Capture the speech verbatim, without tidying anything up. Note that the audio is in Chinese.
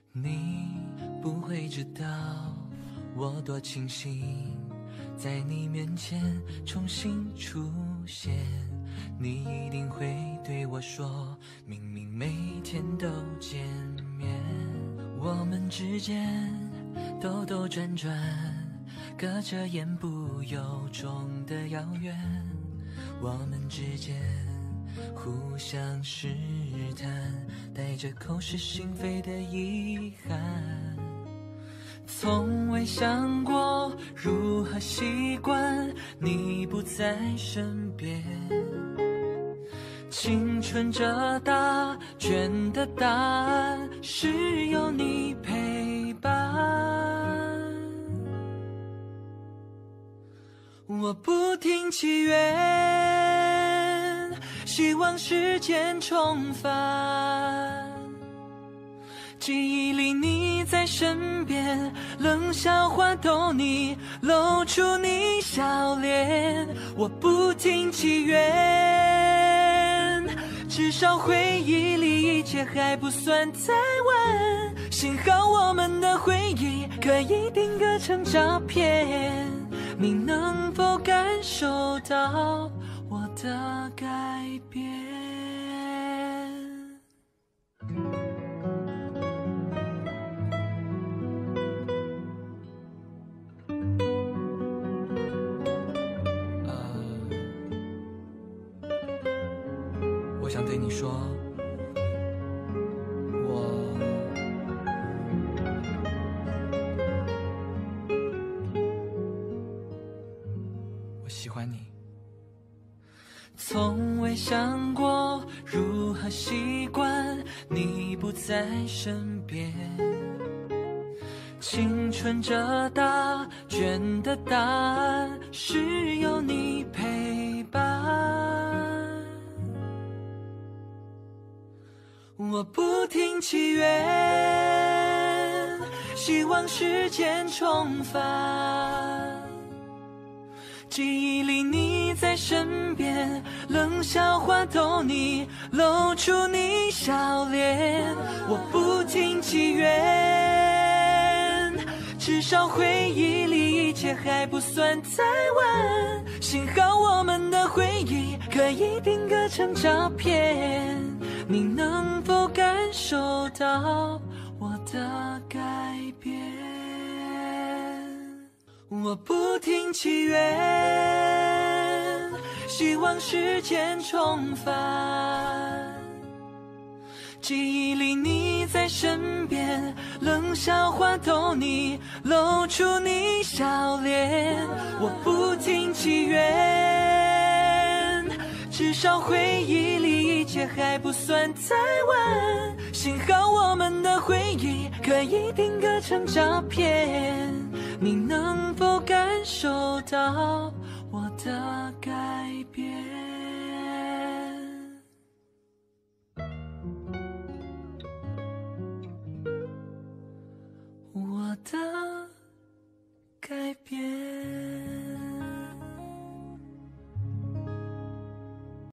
你不会知道我多庆幸在你面前重新出现，你一定会对我说，明明每天都见面，我们之间兜兜转转，隔着言不由衷的遥远，我们之间互相试探，带着口是心非的遗憾，从未想过如何习惯你不在身边，青春这答卷的答案是有你陪伴，我不停祈愿，希望时间重返，记忆里你在身边，冷笑话逗你，露出你笑脸，我不停祈愿，至少回忆里一切还不算太晚，幸好我们的回忆可以定格成照片，你能否感受到我的改变？我想对你说，我我喜欢你。从未想过如何习惯你不在身边，青春这答卷的答案是有你陪伴，我不停祈愿，希望时间重返，记忆里你在身边，冷笑话逗你，露出你笑脸，我不停祈愿，至少回忆里一切还不算太晚，幸好我们的回忆可以定格成照片，你能否感受到我的改变？我不停祈愿，希望时间重返，记忆里你在身边，冷笑话逗你，露出你笑脸，我不停祈愿，至少回忆里一切还不算太晚，幸好我们的回忆可以定格成照片，你能否感受到我的改变？